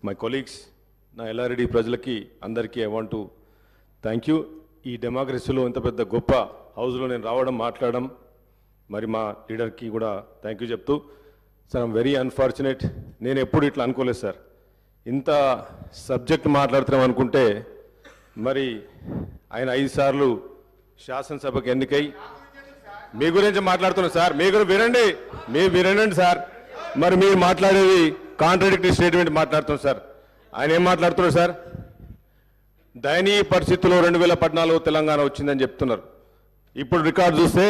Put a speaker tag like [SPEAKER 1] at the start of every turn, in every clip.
[SPEAKER 1] my colleagues, నా ఎల్లారెడ్డి ప్రజలకి అందరికీ I want to thank you. ఈ డెమోక్రసీలో ఇంత పెద్ద గొప్ప హౌస్లో నేను రావడం మాట్లాడడం మరి మా లీడర్కి కూడా థ్యాంక్ యూ చెప్తూ సార్ ఐమ్ వెరీ అన్ఫార్చునేట్. నేను ఎప్పుడు ఇట్లా అనుకోలేదు సార్, ఇంత సబ్జెక్ట్ మాట్లాడుతున్నాం అనుకుంటే మరి ఆయన 5 సార్లు శాసనసభకు ఎన్నికై మీ గురించి మాట్లాడుతున్నాను సార్. మీ గురించి వినండి సార్. మరి మీరు మాట్లాడేది కాంట్రాడిక్టరీ స్టేట్మెంట్ మాట్లాడుతున్నాం సార్. ఆయన ఏం మాట్లాడుతున్నారు సార్? దయనీయ పరిస్థితుల్లో 2014 తెలంగాణ వచ్చిందని చెప్తున్నారు. ఇప్పుడు రికార్డు చూస్తే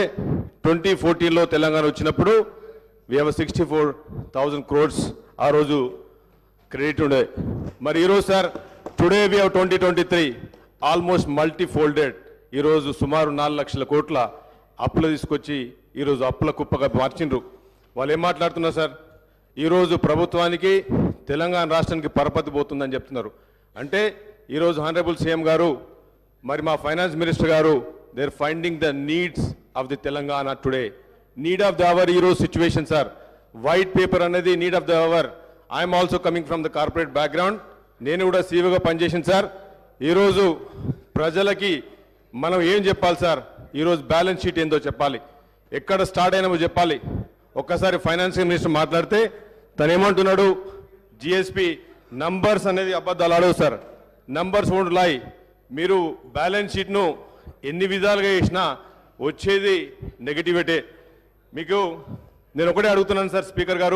[SPEAKER 1] 2014లో తెలంగాణ వచ్చినప్పుడు we have 64,000 crores ఆ రోజు క్రెడిట్ ఉండే. మరి ఈరోజు sir today we have 2023 almost multifolded. ఈరోజు సుమారు 4 లక్షల కోట్ల అప్పులు తీసుకొచ్చి ఈరోజు అప్పుల కుప్పగా మార్చిండ్రు. వాళ్ళు ఏం మాట్లాడుతున్నారు సార్? ఈరోజు ప్రభుత్వానికి తెలంగాణ రాష్ట్రానికి పరపతి పోతుందని చెప్తున్నారు. అంటే ఈరోజు హానరబుల్ సీఎం గారు మరి మా finance minister garu they are finding the needs of the Telangana today, need of the hour ఈరోజు సిచ్యువేషన్ సార్. వైట్ పేపర్ అనేది need of the hour. I'm also coming from the corporate background. నేను కూడా సీఈఓగా పనిచేసింది sir. ఈరోజు ప్రజలకి మనం ఏం చెప్పాలి సార్? ఈరోజు బ్యాలెన్స్ షీట్ ఏందో చెప్పాలి, ఎక్కడ స్టార్ట్ అయినామో చెప్పాలి. ఒక్కసారి ఫైనాన్స్ మినిస్టర్ మాట్లాడితే తను ఏమంటున్నాడు? జిఎస్పి నంబర్స్ అనేది అబద్ధాలు ఆడవు సార్, నంబర్స్ వోంట్ లై. మీరు బ్యాలెన్స్ షీట్ను ఎన్ని విధాలుగా చేసినా వచ్చేది నెగటివిటీ. మీకు నేను ఒకటే అడుగుతున్నాను సార్ స్పీకర్ గారు,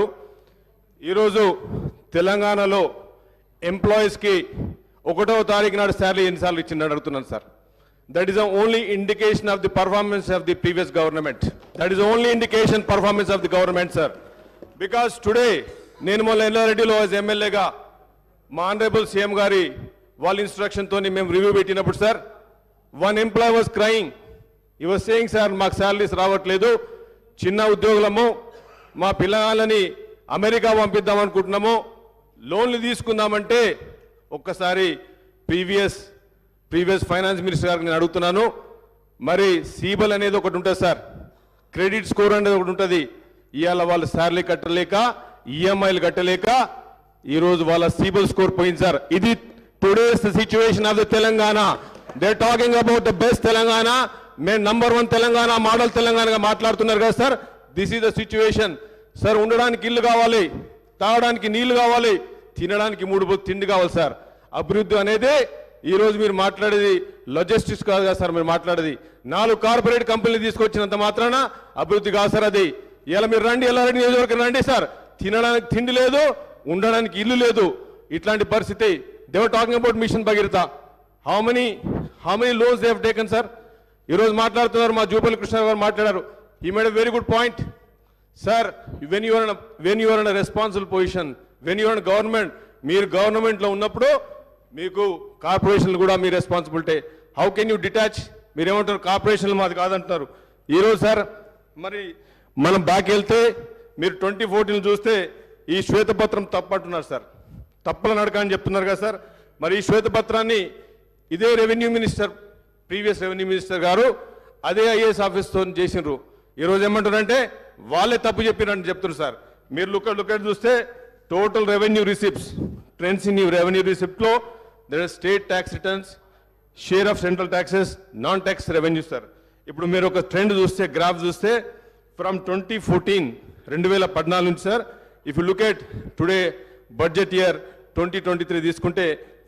[SPEAKER 1] ఈరోజు తెలంగాణలో ఎంప్లాయీస్కి 1వ తారీఖు నాడు శాలరీ ఎన్నిసార్లు ఇచ్చిందని అడుగుతున్నాను sir. That is the only indication of the performance of the previous government. That is the only indication performance of the government, sir. Because today, నేను మొన్న ఎల్లారెడ్డిలో యాజ్ ఎమ్మెల్యేగా మా ఆనరబుల్ సీఎం గారి వాళ్ళ ఇన్స్ట్రక్షన్తో మేము రివ్యూ పెట్టినప్పుడు sir, one employee was crying. ఈ was saying sir మాకు శాలరీస్ రావట్లేదు, చిన్న ఉద్యోగులము, మా పిల్లగాళ్ళని అమెరికా పంపిద్దాం అనుకుంటున్నాము, లోన్లు తీసుకుందామంటే ఒక్కసారి ప్రీవియస్ ఫైనాన్స్ మినిస్టర్ గారికి నేను అడుగుతున్నాను. మరి సీబల్ అనేది ఒకటి ఉంటుంది సార్, క్రెడిట్ స్కోర్ అనేది ఒకటి ఉంటుంది. ఇవాళ వాళ్ళు శాలరీ కట్టలేక, ఈఎంఐలు కట్టలేక ఈరోజు వాళ్ళ సీబల్ స్కోర్ పోయింది సార్. ఇది today's situation of the Telangana. They talking about the best Telangana. మేము #1 తెలంగాణ, మోడల్ తెలంగాణగా మాట్లాడుతున్నారు కదా sir. This is the situation sir. ఉండడానికి ఇల్లు కావాలి, తాగడానికి నీళ్లు కావాలి, తినడానికి 3 పూట తిండి కావాలి సార్. అభివృద్ధి అనేది ఈరోజు మీరు మాట్లాడేది లాజిస్టిక్స్ కాదు కదా సార్. మీరు మాట్లాడేది 4 కార్పొరేట్ కంపెనీలు తీసుకొచ్చినంత మాత్రాన అభివృద్ధి కాదు సార్ అది. ఇలా మీరు రండి, ఎల్లారెడ్డి నియోజకవర్గం రండి సార్, తినడానికి తిండి లేదు, ఉండడానికి ఇల్లు లేదు. ఇట్లాంటి పరిస్థితి. They were talking about mission Bhagiratha. How many loans they have taken sir? ఈరోజు మాట్లాడుతున్నారు, మా జూపల్లి కృష్ణ గారు మాట్లాడారు. He made a very good point sir. When you are in a responsible position, when you are in government, మీరు గవర్నమెంట్లో ఉన్నప్పుడు మీకు కార్పొరేషన్లు కూడా మీ responsibility. How can you detach? మీరేమంటారు? కార్పొరేషన్లు మాది కాదంటున్నారు. ఈరోజు సార్ మరి మనం బ్యాక్ వెళ్తే మీరు 2014 చూస్తే ఈ శ్వేతపత్రం తప్పంటున్నారు సార్, తప్పుల నడక అని చెప్తున్నారు కదా సార్. మరి ఈ శ్వేతపత్రాన్ని ఇదే revenue minister, previous revenue minister garu అదే ఐఏఎస్ ఆఫీస్తో చేసినారు. ఈరోజు ఏమంటారంటే వాళ్ళే తప్పు చెప్పినట్టు చెప్తున్నారు సార్. మీరు లుక్ చూస్తే total revenue receipts, trends in revenue రిసిప్ట్లో there is state tax returns, share of central taxes, non-tax revenue sir. ఇప్పుడు మీరు ఒక ట్రెండ్ చూస్తే, గ్రాఫ్ చూస్తే ఫ్రమ్ 2014 నుంచి sir, if you look at today budget year 2023 తీసుకుంటే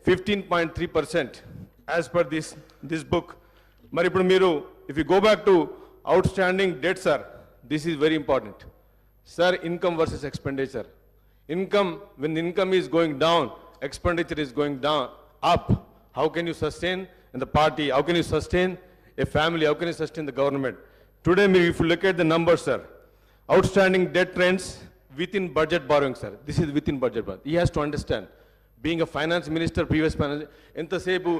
[SPEAKER 1] 15.3% యాజ్ పర్ దిస్ బుక్. మరి ఇప్పుడు మీరు if you go back to outstanding debt sir, this is very important sir. Income versus expenditure. Income, when the income is going down, expenditure is going down up. How can you sustain in the party? How can you sustain a family? How can you sustain the government? Today, if you look at the numbers, sir, outstanding debt trends within budget borrowing, sir. This is within budget borrowing. He has to understand. Being a finance minister, previous finance, ఎంతసేపు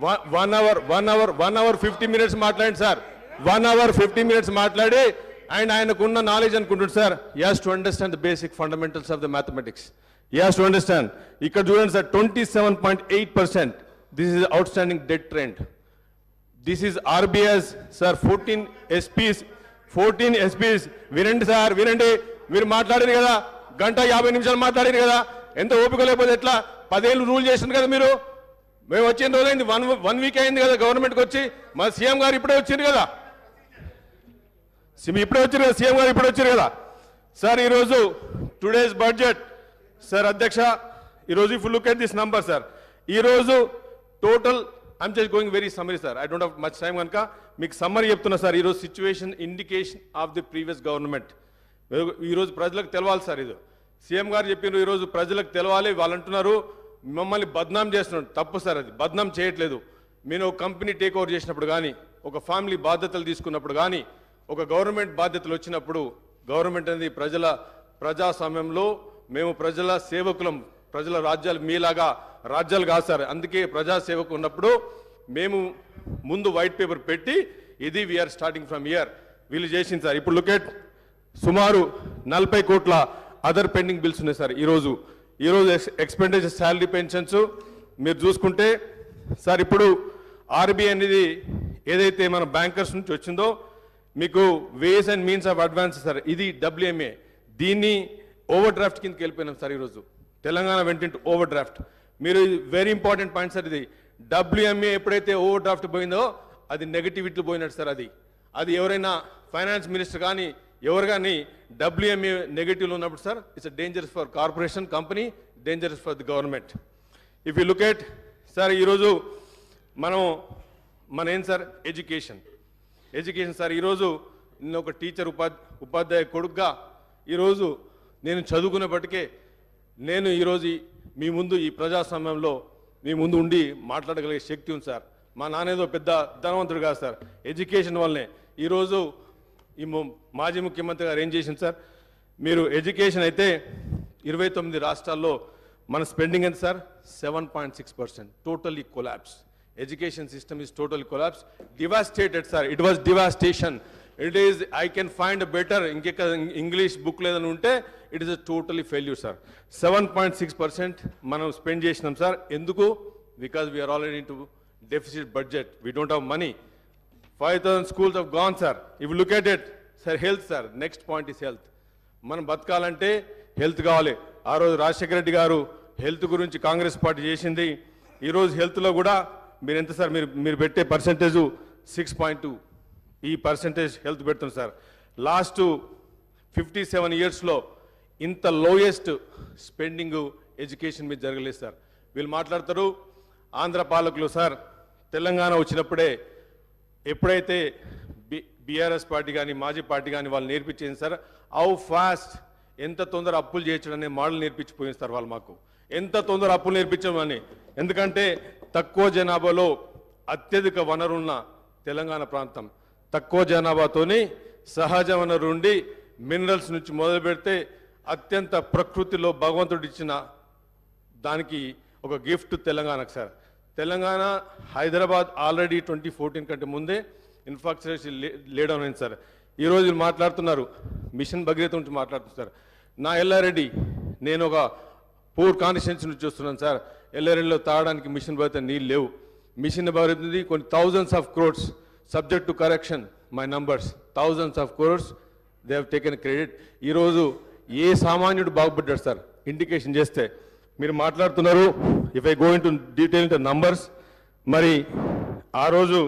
[SPEAKER 1] 1 hour 50 minutes మాట్లాడండి sir. 1 hour 50 minutes మాట్లాడి and ఆయనకున్న knowledge అనుకుంటుంది sir. He has to understand the basic fundamentals of the mathematics. He has to understand. ఇక్కడ చూడండి sir, 27.8%. This is outstanding debt trend. This is RBI's, sir, 14 SPs. వినండి sir, వినండి. మీరు మాట్లాడారు కదా, 1:50 నిమిషాలు మాట్లాడారు కదా, ఎంత ఓపిక లేకపోతే ఎట్లా? 10 ఏళ్ళు రూల్ చేసింది కదా మీరు. మేము వచ్చిన రోజైంది, వన్ వీక్ అయింది కదా గవర్నమెంట్కి వచ్చి. మా సీఎం గారు ఇప్పుడే వచ్చింది కదా, ఇప్పుడే వచ్చారు కదా, సీఎం గారు ఇప్పుడే వచ్చారు కదా సార్. ఈరోజు టుడేస్ బడ్జెట్ సార్ అధ్యక్ష, ఈరోజు if look at this number sir, ఈరోజు total I'm just going very summary sir, I don't have much time కనుక మీకు సమ్మరీ చెప్తున్నా సార్. ఈరోజు situation indication of the previous government ఈరోజు ప్రజలకు తెలవాలి సార్. ఇది సీఎం గారు చెప్పినారు, ఈరోజు ప్రజలకు తెలవాలి. వాళ్ళు అంటున్నారు మమ్మల్ని బద్నాం చేస్తున్నారు. తప్పు సార్, అది బద్నాం చేయట్లేదు. మీరు ఒక కంపెనీ టేక్ ఓవర్ చేసినప్పుడు కానీ, ఒక ఫ్యామిలీ బాధ్యతలు తీసుకున్నప్పుడు కానీ, ఒక గవర్నమెంట్ బాధ్యతలు వచ్చినప్పుడు, గవర్నమెంట్ అనేది ప్రజాస్వామ్యంలో మేము ప్రజల సేవకులం, ప్రజల రాజ్యాలు మీలాగా రాజ్యాలు కాదు సార్. అందుకే ప్రజాసేవకు ఉన్నప్పుడు మేము ముందు వైట్ పేపర్ పెట్టి ఇది వీఆర్ స్టార్టింగ్ ఫ్రమ్ ఇయర్ వీళ్ళు చేసింది సార్. ఇప్పుడు లుకెట్ సుమారు 40 కోట్ల అదర్ పెండింగ్ బిల్స్ ఉన్నాయి సార్. ఈరోజు ఎక్స్పెండిచర్ శాలరీ పెన్షన్స్ మీరు చూసుకుంటే సార్, ఇప్పుడు ఆర్బీఐ అనేది ఏదైతే మన బ్యాంకర్స్ నుంచి వచ్చిందో మీకు ways and means of advance sir, ఇది WMA, దీన్ని ఓవర్ డ్రాఫ్ట్ కిందకి వెళ్ళిపోయినాం సార్. ఈరోజు తెలంగాణ వెంట ఓవర్ డ్రాఫ్ట్. మీరు వెరీ ఇంపార్టెంట్ పాయింట్ సార్. ఇది WMA ఎప్పుడైతే ఓవర్ డ్రాఫ్ట్ పోయిందో అది నెగటివిటీ పోయినట్టు సార్. అది ఎవరైనా ఫైనాన్స్ మినిస్టర్ కానీ ఎవరు కానీ WMA నెగటివ్లో ఉన్నప్పుడు sir, it's dangerous for corporation company, dangerous for the government. If you look at sir, ఈరోజు మన ఏం సార్ ఎడ్యుకేషన్ సార్. ఈరోజు నేను ఒక టీచర్ ఉపాధ్యాయ కొడుకుగా ఈరోజు నేను చదువుకునేప్పటికే నేను ఈరోజు మీ ముందు ఈ ప్రజాస్వామ్యంలో మీ ముందు ఉండి మాట్లాడగలిగే శక్తి ఉంది సార్. మా నాన్నేదో పెద్ద ధనవంతుడు కాదు సార్, ఎడ్యుకేషన్ వల్లనే. ఈరోజు ఈ మాజీ ముఖ్యమంత్రి గారు ఏం చేసింది సార్, మీరు ఎడ్యుకేషన్ అయితే 29 రాష్ట్రాల్లో మన స్పెండింగ్ ఎంత sir, 7.6%, totally collapse. Education system is totally collapse, devastated sir. It was devastation. It is I can find better ఇంకెక్క ఇంగ్లీష్ బుక్ లేదని ఉంటే it is a totally failure sir. 7.6% మనం స్పెండ్ చేసినాం సార్. ఎందుకు? Because we're already into deficit budget, we don't have money. 5,000 schools have gone sir. If you look at it sir, health sir, next point is health. మనం బతకాలంటే health కావాలి. ఆ రోజు రాజశేఖర రెడ్డి గారు health గురించి Congress party చేసింది. ఈరోజు హెల్త్లో కూడా మీరు ఎంత సార్, మీరు పెట్టే పర్సెంటేజ్ 6.2, ఈ పర్సెంటేజ్ హెల్త్ పెడుతుంది సార్. లాస్ట్ 57 yearsలో ఇంత లోయెస్ట్ స్పెండింగ్ ఎడ్యుకేషన్ మీద జరగలేదు సార్. వీళ్ళు మాట్లాడతారు ఆంధ్ర పాలకులు సార్, తెలంగాణ వచ్చినప్పుడే ఎప్పుడైతే బీఆర్ఎస్ పార్టీ కానీ మాజీ పార్టీ కానీ వాళ్ళు నేర్పించింది సార్, హౌ ఫాస్ట్ ఎంత తొందర అప్పులు చేయడం అనే మోడల్ నేర్పించిపోయింది సార్ వాళ్ళు మాకు. ఎంత తొందర అప్పులు నేర్పించమని. ఎందుకంటే తక్కువ జనాభాలో అత్యధిక వనరున్న తెలంగాణ ప్రాంతం, తక్కువ జనాభాతోని సహజ వనరు ఉండి మినరల్స్ నుంచి మొదలు పెడితే అత్యంత ప్రకృతిలో భగవంతుడు ఇచ్చిన దానికి ఒక గిఫ్ట్ తెలంగాణకు సార్. తెలంగాణ హైదరాబాద్ ఆల్రెడీ 2014 కంటే ముందే ఇన్ఫ్రాస్ట్రక్చర్ లేడౌన్ అయింది సార్. ఈరోజు మాట్లాడుతున్నారు మిషన్ భగీరథ నుంచి మాట్లాడుతున్నారు. నా ఎల్లారెడ్డి, నేను ఒక పూర్ కాన్స్టిట్యున్సీ నుంచి చూస్తున్నాను సార్. ఎల్లారెడ్డిలో తాగడానికి మిషన్ భగీరథ నీళ్ళు లేవు. మిషన్ భగీరథ కొన్ని thousands of crores, subject to correction my numbers, thousands of crores they have taken credit. ఈరోజు ఏ సామాన్యుడు బాగుపడ్డాడు సార్ ఇండికేషన్ చేస్తే. మీరు మాట్లాడుతున్నారు, if I go into detail into numbers, మరి ఆ రోజు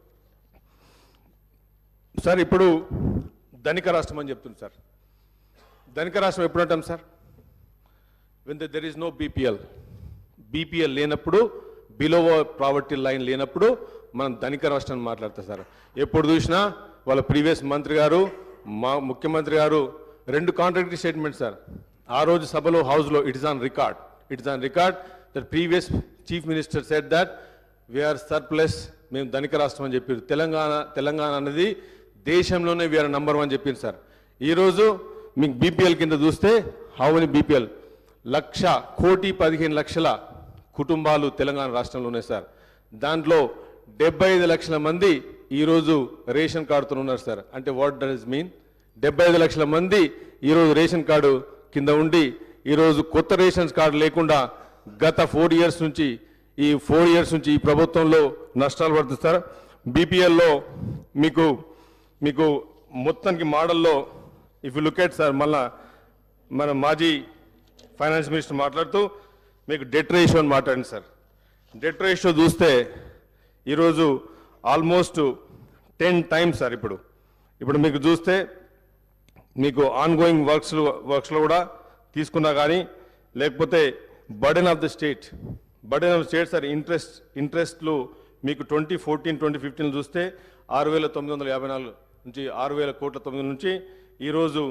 [SPEAKER 1] సార్ ఇప్పుడు ధనిక రాష్ట్రం అని చెప్తుంది సార్. ధనిక రాష్ట్రం ఎప్పుడు అంటాం sir? When there is no BPL లేనప్పుడు, బిలో ప్రావర్టీ లైన్ లేనప్పుడు మనం ధనిక రాష్ట్రాన్ని మాట్లాడతాం సార్. ఎప్పుడు చూసినా వాళ్ళ ప్రీవియస్ మంత్రి గారు, మా ముఖ్యమంత్రి గారు 2 కాంట్రాక్టరీ స్టేట్మెంట్ సార్. ఆ రోజు సభలో హౌస్లో it is on record that previous chief minister said that we're surplus, మేము ధనిక రాష్ట్రం అని చెప్పారు. తెలంగాణ అనేది దేశంలోనే వీఆర్ నంబర్ 1 చెప్పింది సార్. ఈరోజు మీకు బీపీఎల్ కింద చూస్తే హౌ మెనీ బీపీఎల్, 1,15,00,000 కుటుంబాలు తెలంగాణ రాష్ట్రంలో ఉన్నాయి సార్. దాంట్లో 75 లక్షల మంది ఈరోజు రేషన్ కార్డుతో ఉన్నారు సార్. అంటే వాట్ డస్ మీన్? 75 లక్షల మంది ఈరోజు రేషన్ కార్డు కింద ఉండి ఈరోజు కొత్త రేషన్ కార్డు లేకుండా గత 4 years నుంచి ఈ ప్రభుత్వంలో నష్టాలు పడుతుంది సార్. బీపీఎల్లో మీకు మొత్తానికి మోడల్లో if you look at sir, మళ్ళా మన మాజీ ఫైనాన్స్ మినిస్టర్ మాట్లాడుతూ మీకు డెట్ రేషియో అని మాట్లాడండి సార్. డెట్ రేషియో చూస్తే ఈరోజు ఆల్మోస్ట్ 10 టైమ్స్ సార్. ఇప్పుడు మీకు చూస్తే మీకు ఆన్ గోయింగ్ వర్క్స్లో కూడా తీసుకున్నా కానీ, లేకపోతే burden of the state sir, ఇంట్రెస్ట్లు మీకు 2014-2015 చూస్తే 6,954 నుంచి 6,000 కోట్ల 9 నుంచి ఈరోజు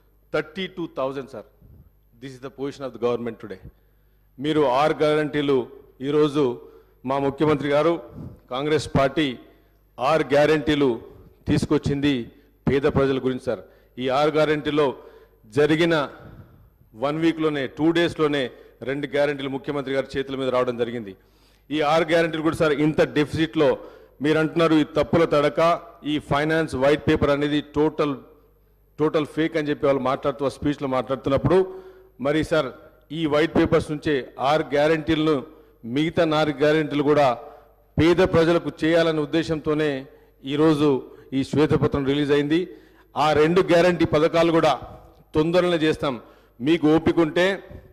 [SPEAKER 1] 32,000 sir. This is the position of the government today. మీరు 6 గ్యారంటీలు ఈరోజు మా ముఖ్యమంత్రి గారు కాంగ్రెస్ పార్టీ 6 గ్యారంటీలు తీసుకొచ్చింది పేద ప్రజల గురించి సార్. ఈ 6 గ్యారంటీలో జరిగిన 1 వీక్లోనే 2 డేస్లోనే 2 గ్యారంటీలు ముఖ్యమంత్రి గారి చేతుల మీద రావడం జరిగింది. ఈ 6 గ్యారంటీలు కూడా సార్ ఇంత డెఫిసిట్లో మీరు అంటున్నారు ఈ తప్పుల తడక, ఈ ఫైనాన్స్ వైట్ పేపర్ అనేది టోటల్ ఫేక్ అని చెప్పి వాళ్ళు మాట్లాడుతూ స్పీచ్లో మాట్లాడుతున్నప్పుడు, మరి సార్ ఈ వైట్ పేపర్స్ నుంచే 6 గ్యారంటీలను మిగతా 4 గ్యారంటీలు కూడా పేద ప్రజలకు చేయాలనే ఉద్దేశంతోనే ఈరోజు ఈ శ్వేతపత్రం రిలీజ్ అయింది. ఆ 2 గ్యారంటీ పథకాలు కూడా తొందరనే చేస్తాం. మీకు ఓపిక ఉంటే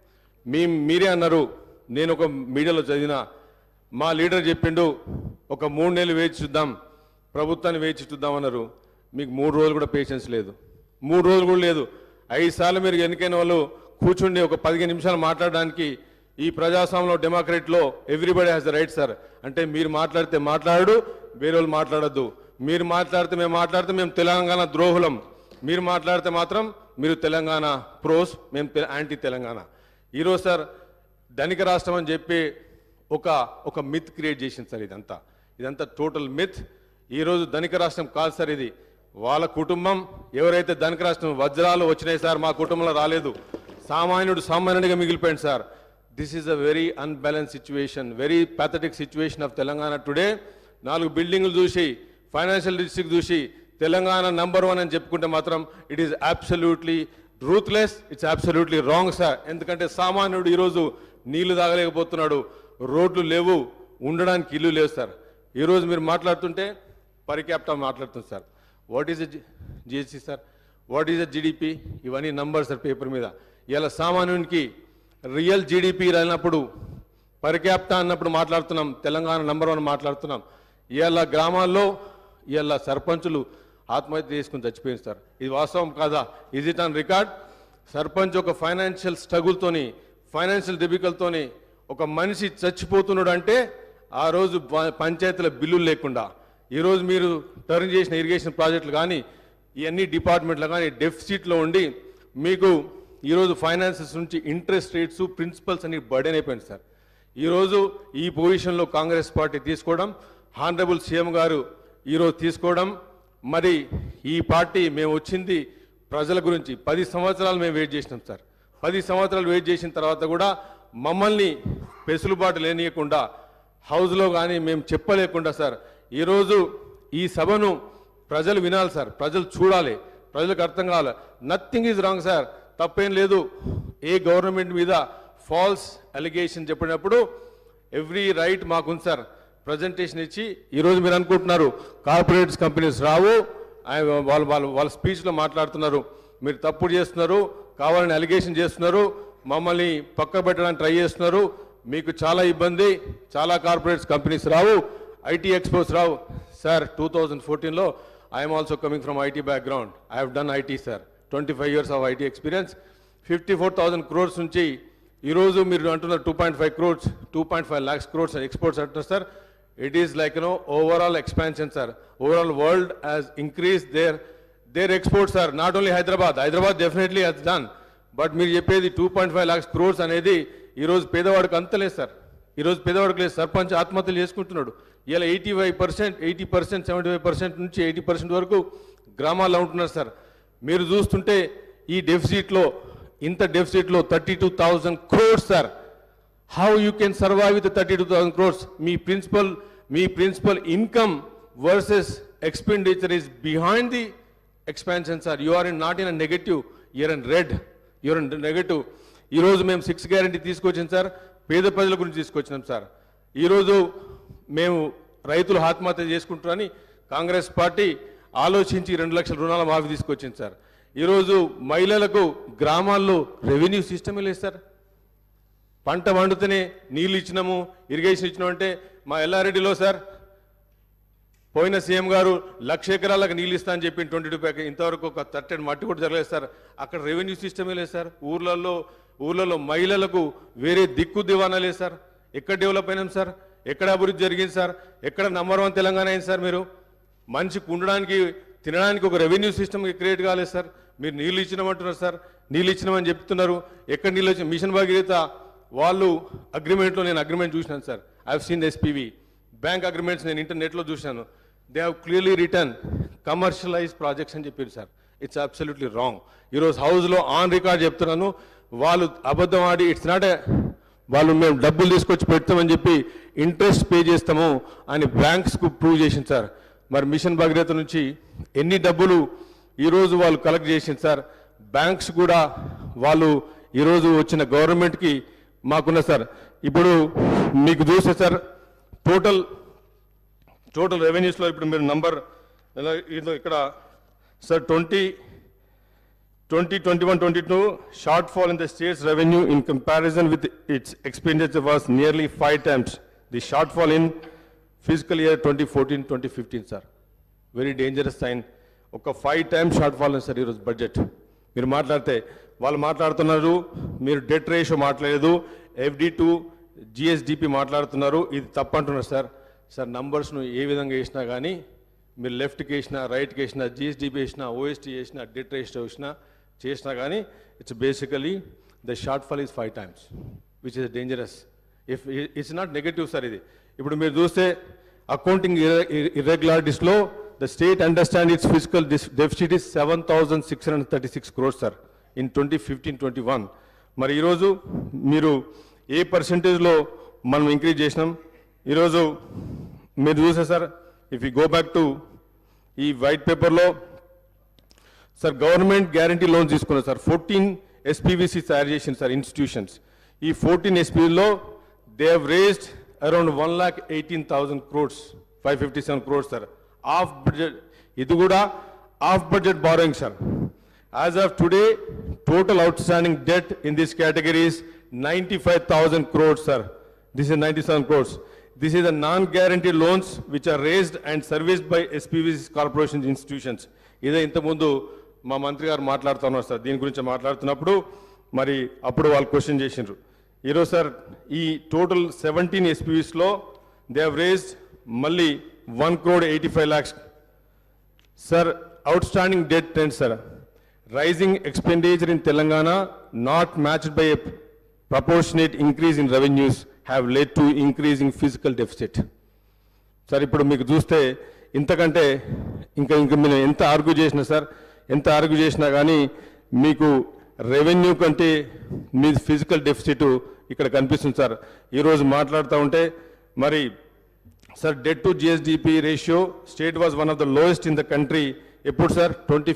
[SPEAKER 1] మీరే అన్నారు, నేను ఒక మీడియాలో చదివిన, మా లీడర్ చెప్పిండు ఒక 3 నెలలు వేచి చూద్దాం, ప్రభుత్వాన్ని వేచి చూద్దాం అన్నారు. మీకు 3 రోజులు కూడా పేషెన్స్ లేదు, 3 రోజులు కూడా లేదు. 5 సార్లు మీరు ఎన్నికైన వాళ్ళు కూర్చుండి ఒక 15 నిమిషాలు మాట్లాడడానికి ఈ ప్రజాస్వామ్యంలో డెమోక్రసీలో everybody has the right sir. అంటే మీరు మాట్లాడితే మాట్లాడు, వేరే వాళ్ళు మాట్లాడద్దు. మీరు మాట్లాడితే మేము తెలంగాణ ద్రోహులం, మీరు మాట్లాడితే మాత్రం మీరు తెలంగాణ ప్రోస్, మేము యాంటీ తెలంగాణ. ఈరోజు సార్ ధనిక రాష్ట్రం అని చెప్పి ఒక మిత్ క్రియేట్ చేసింది సార్. ఇదంతా టోటల్ మిత్. ఈరోజు ధనిక రాష్ట్రం కాదు సార్, ఇది వాళ్ళ కుటుంబం. ఎవరైతే ధనిక రాష్ట్రం వజ్రాలు వచ్చినాయి సార్, మా కుటుంబంలో రాలేదు, సామాన్యుడిగా మిగిలిపోయింది sir. This is a very unbalance situation, very pathetic situation of Telangana today. 4 బిల్డింగ్లు చూసి, ఫైనాన్షియల్ డిస్ట్రిక్ట్ చూసి తెలంగాణ నంబర్ 1 అని చెప్పుకుంటే మాత్రం it is absolutely ruthless, it's absolutely wrong sir. ఎందుకంటే సామాన్యుడు ఈరోజు నీళ్లు తాగలేకపోతున్నాడు, రోడ్లు లేవు, ఉండడానికి ఇల్లు లేవు సార్. ఈరోజు మీరు మాట్లాడుతుంటే పర్ క్యాపిటా మాట్లాడుతుంది sir. What is GST sir, what is GDP, ఇవన్నీ నంబర్ సార్ పేపర్ మీద. ఇలా సామాన్యునికి రియల్ జీడిపి రానప్పుడు పర్ క్యాపిటా అన్నప్పుడు మాట్లాడుతున్నాం, తెలంగాణ నంబర్ 1 మాట్లాడుతున్నాం. ఇలా గ్రామాల్లో ఇలా సర్పంచులు ఆత్మహత్య చేసుకుని చచ్చిపోయింది సార్. ఇది వాస్తవం కాదా? Is it on record? Sarpanch ఒక ఫైనాన్షియల్ స్ట్రగుల్తోని, ఫైనాన్షియల్ డిఫికల్ట్తోని ఒక మనిషి చచ్చిపోతున్నాడు అంటే ఆ రోజు పంచాయతీల బిల్లులు లేకుండా, ఈరోజు మీరు టర్న్ చేసిన ఇరిగేషన్ ప్రాజెక్టులు కానీ ఇవన్నీ డిపార్ట్మెంట్లు కానీ డెఫిసిట్లో ఉండి మీకు ఈరోజు ఫైనాన్సెస్ నుంచి ఇంట్రెస్ట్ రేట్స్, ప్రిన్సిపల్స్ అన్ని బర్డెన్ అయిపోయింది సార్. ఈరోజు ఈ పొజిషన్లో కాంగ్రెస్ పార్టీ తీసుకోవడం, హానరబుల్ సీఎం గారు ఈరోజు తీసుకోవడం, మరి ఈ పార్టీ మేము వచ్చింది ప్రజల గురించి. 10 సంవత్సరాలు మేము వెయిట్ చేసినాం సార్. 10 సంవత్సరాలు వెయిట్ చేసిన తర్వాత కూడా మమ్మల్ని పెసులుబాటు లేనియకుండా హౌస్లో కానీ మేము చెప్పలేకుండా సార్, ఈరోజు ఈ సభను ప్రజలు వినాలి సార్, ప్రజలు చూడాలి, ప్రజలకు అర్థం కావాలి. నథింగ్ ఈజ్ రాంగ్ సార్, తప్పేం లేదు. ఏ గవర్నమెంట్ మీద ఫాల్స్ అలిగేషన్ చెప్పినప్పుడు ఎవ్రీ రైట్ మాకుంది సార్ ప్రజెంటేషన్ ఇచ్చి. ఈరోజు మీరు అనుకుంటున్నారు కార్పొరేట్స్ కంపెనీస్ రావు, వాళ్ళ స్పీచ్లో మాట్లాడుతున్నారు, మీరు తప్పుడు చేస్తున్నారు, కావాలని అలిగేషన్ చేస్తున్నారు, మమ్మల్ని పక్క పెట్టడానికి ట్రై చేస్తున్నారు, మీకు చాలా ఇబ్బంది, చాలా కార్పొరేట్స్ కంపెనీస్ రావు, ఐటీ ఎక్స్పోస్ రావు సార్. 2014లో I'm also coming from IT background, I have done IT sir, 25 years of IT experience. 54,000 crores నుంచి ఈరోజు మీరు అంటున్నారు 2.5 crores, 2.5 lakhs crores ఎక్స్పోర్ట్స్ అంటున్నారు sir. It is like, overall expansion, sir. Overall world has increased their exports, sir. Not only Hyderabad definitely has done. But మీరు చెప్పేది 2.5 lakhs crores అనేది ఈరోజు పేదవాడికి అంతలేదు సార్. ఈరోజు పేదవాడికి లేదు. సర్పంచ్ ఆత్మహత్యలు చేసుకుంటున్నాడు. ఇలా 80%, 75% నుంచి 80% వరకు గ్రామాల్లో ఉంటున్నారు సార్. మీరు చూస్తుంటే ఈ డెఫిసిట్లో, ఇంత డెఫిసిట్లో 32,000 crores sir. How you can survive with the 32,000 crores? మీ principal income versus expenditure is behind the expansion, sir. You are not in a negative, you are in red. You are in negative. ఈరోజు మేము 6 guarantee తీసుకొచ్చాం sir, పేద ప్రజల గురించి తీసుకొచ్చినాం sir. ఈరోజు మేము రైతులు ఆత్మహత్య చేసుకుంటారని కాంగ్రెస్ పార్టీ ఆలోచించి 2 లక్షల రుణాల మాఫీ తీసుకొచ్చింది సార్. ఈరోజు మహిళలకు గ్రామాల్లో రెవెన్యూ సిస్టమే లేదు సార్. పంట వండుతూనే నీళ్ళు ఇచ్చినాము, ఇరిగేషన్ ఇచ్చినామంటే మా ఎల్లారెడ్డిలో సార్ పోయిన సీఎం గారు 1,00,000 ఎకరాలకు నీళ్ళు ఇస్తా అని చెప్పి 22 ప్యాక్ ఇంతవరకు ఒక తట్టెడు మట్టి కూడా జరగలేదు సార్. అక్కడ రెవెన్యూ సిస్టమే లేదు సార్. ఊర్లలో మహిళలకు వేరే దిక్కు దివానా లేదు సార్. ఎక్కడ డెవలప్ అయినాం సార్? ఎక్కడ అభివృద్ధి జరిగింది సార్? ఎక్కడ నంబర్ 1 తెలంగాణ అయింది సార్? మీరు మనిషికి ఉండడానికి తినడానికి ఒక రెవెన్యూ సిస్టమ్ క్రియేట్ కాలేదు సార్. మీరు నీళ్ళు ఇచ్చినామంటున్నారు సార్, నీళ్ళు ఇచ్చినామని చెప్తున్నారు. ఎక్కడ నీళ్ళు వచ్చి మిషన్ భగీరథ వాళ్ళు అగ్రిమెంట్లో నేను అగ్రిమెంట్ చూసినాను sir. I have seen SPV bank agreements నేను ఇంటర్నెట్లో చూశాను. They have clearly return commercialise projects అని చెప్పారు సార్. It's absolutely wrong. ఈరోజు హౌస్లో ఆన్ రికార్డ్ చెప్తున్నాను, వాళ్ళు అబద్ధం ఆడి ఇట్స్ నాట్ వాళ్ళు మేము డబ్బులు తీసుకొచ్చి పెడతామని చెప్పి ఇంట్రెస్ట్ పే చేస్తాము అని బ్యాంక్స్కు ప్రూవ్ చేసింది సార్. మరి మిషన్ భగీరథ నుంచి ఎన్ని డబ్బులు ఈరోజు వాళ్ళు కలెక్ట్ చేసింది సార్. బ్యాంక్స్ కూడా వాళ్ళు ఈరోజు వచ్చిన గవర్నమెంట్కి మాకున్న సార్. ఇప్పుడు మీకు చూస్తే సార్ టోటల్ రెవెన్యూస్లో ఇప్పుడు మీరు నంబర్ ఇక్కడ sir 2021-22 shortfall in the state's revenue in comparison with its expenditure was nearly 5 times the shortfall in fiscal year 2014-2015 sir. Very dangerous sign. ఒక 5 times షార్ట్ ఫాల్ సార్ ఈరోజు budget. మీరు మాట్లాడితే వాళ్ళు మాట్లాడుతున్నారు, మీరు debt ratio మాట్లాడలేదు, FD to GSDP మాట్లాడుతున్నారు. ఇది తప్పంటున్నారు సార్. సార్ నంబర్స్ను ఏ విధంగా వేసినా కానీ మీరు లెఫ్ట్కి వేసినా రైట్కి వేసినా GSDP వేసినా OST వేసినా డెట్ రేషియో చేసినా కానీ it's basically the shortfall is 5 times which is dangerous. If it's not negative sir. ఇది ఇప్పుడు మీరు చూస్తే అకౌంటింగ్ ఇర్రెగ్యులారిటీస్లో the state understand it's fiscal deficit is 7,636 crores sir in 2015-21. మరి ఈరోజు మీరు ఏ పర్సెంటేజ్లో మనం ఇంక్రీజ్ చేసినాం ఈరోజు మీరు చూసే sir. If you go back to ఈ వైట్ పేపర్లో సార్ గవర్నమెంట్ గ్యారంటీ లోన్స్ తీసుకున్నారు సార్. 14 SPVC తయారు చేసింది సార్ ఇన్స్టిట్యూషన్స్. ఈ 14 SPVలో they have raised around 1,18,000 crores, 557 crores sir. Off budget, ఇది కూడా off budget borrowing sir. As of today total outstanding debt in this category is 95,000 crores sir. This is 97 crores. This is the non-guaranteed loans which are raised and serviced by SPVC corporations institutions. ఇదే ఇంతకుముందు మా మంత్రి గారు మాట్లాడుతున్నారు sir. దీని గురించి మాట్లాడుతున్నప్పుడు మరి అప్పుడు వాళ్ళు క్వశ్చన్ చేసిండ్రు. ఈరోజు సార్ ఈ టోటల్ 17 SPVsలో దే హ్యావ్ రేస్డ్ మళ్ళీ 1,85 lakhs sir. Outstanding debt trend sir. Rising expenditure in Telangana not matched by a proportionate increase in revenues have led to increasing fiscal deficit. Sir ఇప్పుడు మీకు చూస్తే ఇంతకంటే ఇంకా మీరు ఎంత ఆర్గ్యూ చేసినా సార్, ఎంత ఆర్గ్యూ చేసినా కానీ మీకు రెవెన్యూ కంటే మీ ఫిజికల్ డెఫిసిట్ ఇక్కడ కనిపిస్తుంది సార్. ఈరోజు మాట్లాడుతూ ఉంటే మరి sir debt to GSDP ratio state was one of the lowest in the country. ఎప్పుడు సార్?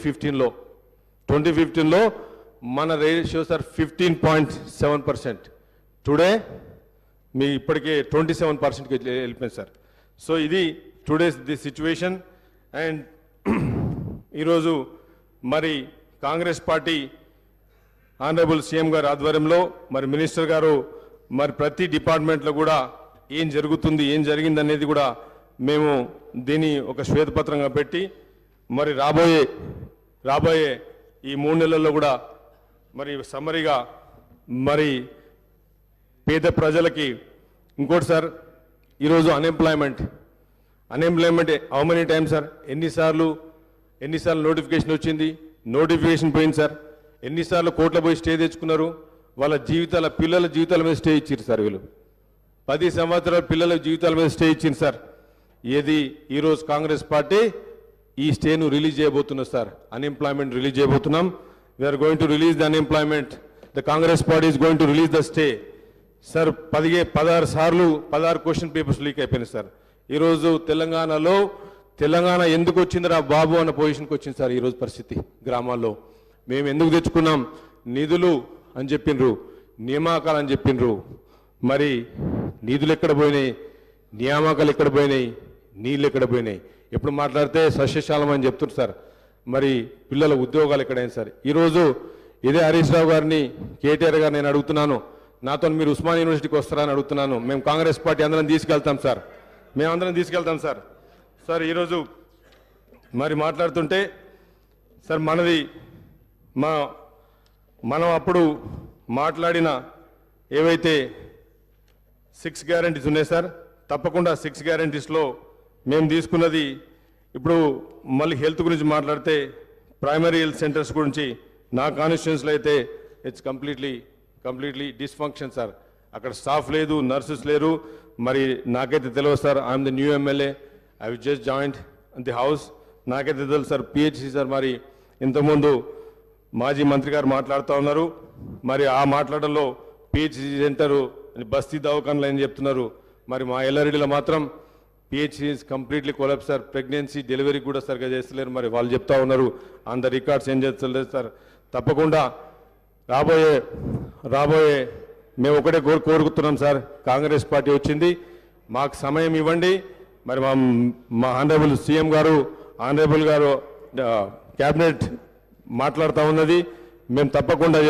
[SPEAKER 1] 2015లో మన రేషియో సార్ 15.7%. టుడే మీ ఇప్పటికే 27%కి వెళ్ళిపోయింది సార్. సో ఇది టుడేస్ ది సిచ్యువేషన్. అండ్ ఈరోజు మరి కాంగ్రెస్ పార్టీ ఆనరబుల్ సీఎం గారి ఆధ్వర్యంలో మరి మినిస్టర్ గారు మరి ప్రతి డిపార్ట్మెంట్లో కూడా ఏం జరుగుతుంది, ఏం జరిగింది అనేది కూడా మేము దీన్ని ఒక శ్వేతపత్రంగా పెట్టి మరి రాబోయే ఈ 3 నెలల్లో కూడా మరి సమ్మరిగా మరి పేద ప్రజలకి. ఇంకోటి సార్, ఈరోజు unemployment how many times sir? ఎన్నిసార్లు నోటిఫికేషన్ వచ్చింది, నోటిఫికేషన్ పోయింది సార్. ఎన్నిసార్లు కోర్టులో పోయి స్టే తెచ్చుకున్నారు. వాళ్ళ పిల్లల జీవితాల మీద స్టే ఇచ్చారు సార్. వీళ్ళు 10 సంవత్సరాల పిల్లల జీవితాల మీద స్టే ఇచ్చింది సార్. ఏది ఈరోజు కాంగ్రెస్ పార్టీ ఈ స్టేను రిలీజ్ చేయబోతున్నారు సార్. అన్ఎంప్లాయ్మెంట్ రిలీజ్ చేయబోతున్నాం. We're going to release the unemployment. The Congress party is going to release the stay sir. 16 question papers leak అయిపోయినాయి సార్. ఈరోజు తెలంగాణ ఎందుకు వచ్చిందిరా బాబు అన్న పొజిషన్కి వచ్చింది సార్. ఈరోజు పరిస్థితి గ్రామాల్లో మేము ఎందుకు తెచ్చుకున్నాం? నిధులు అని చెప్పిండ్రు, నియామకాలు అని చెప్పిండ్రు. మరి నిధులు ఎక్కడ పోయినాయి, నియామకాలు ఎక్కడ పోయినాయి, నీళ్ళు ఎక్కడ పోయినాయి? ఎప్పుడు మాట్లాడితే సస్యశాలం అని చెప్తున్నారు సార్. మరి పిల్లల ఉద్యోగాలు ఎక్కడైనా సార్. ఈరోజు ఇదే హరీష్ రావు గారిని, కేటీఆర్ గారు నేను అడుగుతున్నాను నాతో మీరు ఉస్మాన్ యూనివర్సిటీకి వస్తారా అని అడుగుతున్నాను. మేము కాంగ్రెస్ పార్టీ అందరం తీసుకెళ్తాం సార్, మేమందరం తీసుకెళ్తాం సార్. సార్ ఈరోజు మరి మాట్లాడుతుంటే సార్ మనం అప్పుడు మాట్లాడిన ఏవైతే 6 గ్యారంటీస్ ఉన్నాయి సార్, తప్పకుండా 6 గ్యారంటీస్లో మేము తీసుకున్నది ఇప్పుడు మళ్ళీ హెల్త్ గురించి మాట్లాడితే ప్రైమరీ హెల్త్ సెంటర్స్ గురించి నా కాన్స్టిట్యూన్సీలో అయితే ఇట్స్ కంప్లీట్లీ డిస్ఫంక్షన్ సార్. అక్కడ స్టాఫ్ లేదు, నర్సెస్ లేరు. మరి నాకైతే తెలియదు sir, I'm the new MLA, I will just joint the house. నాకైతే తెలుసు సార్ పిహెచ్సి సార్. మరి ఇంతకుముందు మాజీ మంత్రి గారు మాట్లాడుతూ ఉన్నారు, మరి ఆ మాట్లాడడంలో పిహెచ్సి సెంటరు బస్తీ దవాఖానలు అని చెప్తున్నారు. మరి మా ఎల్లారెడ్డిలో మాత్రం PHC completely collapse sir. Pregnancy delivery కూడా సరిగ్గా చేస్తలేరు. మరి వాళ్ళు చెప్తా ఉన్నారు, ఆన్ ద రికార్డ్స్ ఏం చేస్తలేదు సార్. తప్పకుండా రాబోయే మేము ఒకటే కోరుకుతున్నాం సార్, కాంగ్రెస్ పార్టీ వచ్చింది, మాకు సమయం ఇవ్వండి. మరి మా ఆనరబుల్ సీఎం గారు, ఆనరబుల్ గారు క్యాబినెట్ మాట్లాడుతూ ఉన్నది, మేము తప్పకుండా